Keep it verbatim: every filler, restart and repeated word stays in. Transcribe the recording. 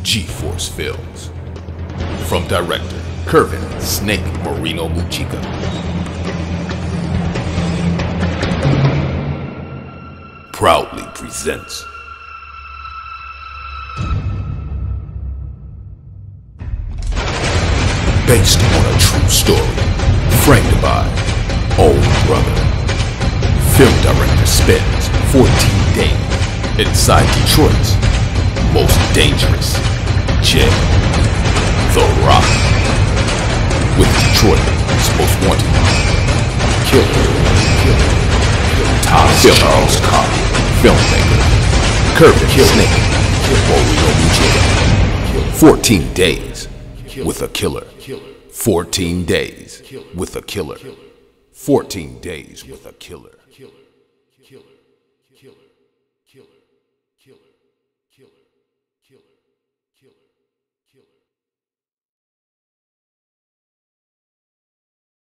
G-Force Films. From director Kervin Snake Marino Mujica. Proudly presents based on a true story, framed by Old Brother. Film director spends fourteen days inside Detroit's most dangerous jail, The Rock, with Detroit's most wanted killer, killer, Thomas Charles Cahill, filmmaker, Kervin Snake Marino Mujica. fourteen days with a killer. fourteen days with a killer. fourteen days with a killer. Killer.